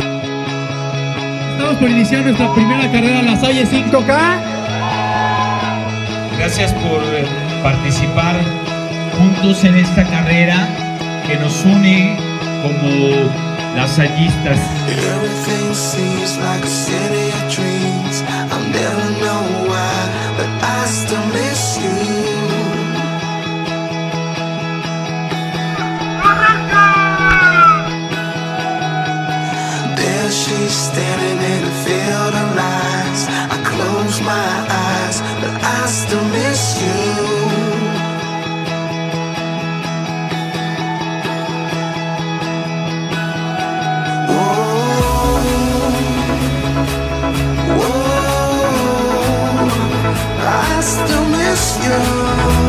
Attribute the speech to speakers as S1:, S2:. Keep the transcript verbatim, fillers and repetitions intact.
S1: Estamos por iniciar nuestra primera carrera, la Salle cinco K.
S2: Gracias por participar juntos en esta carrera que nos une como lasallistas.
S3: Everything seems like a city of dreams. I'll never know why, but I still miss you. There she's standing in a field of lies. I close my eyes, but I still miss you. I still miss you.